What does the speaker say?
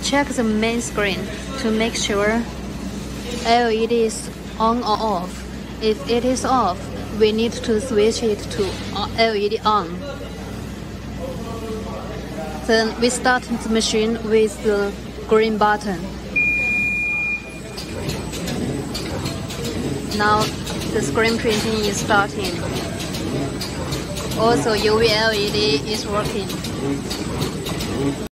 check the main screen to make sure LED is on or off. If it is off, we need to switch it to LED on. Then we start the machine with the green button. Now the screen printing is starting. Also UVLED is working.